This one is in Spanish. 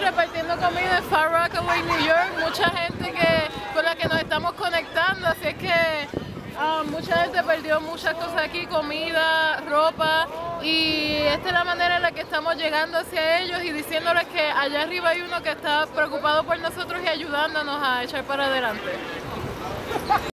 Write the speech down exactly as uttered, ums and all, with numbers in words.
repartiendo comida en Far Rockaway, New York, mucha gente que, con la que nos estamos conectando, así es que uh, mucha gente perdió muchas cosas aquí, comida, ropa, y esta es la manera en la que estamos llegando hacia ellos y diciéndoles que allá arriba hay uno que está preocupado por nosotros y ayudándonos a echar para adelante.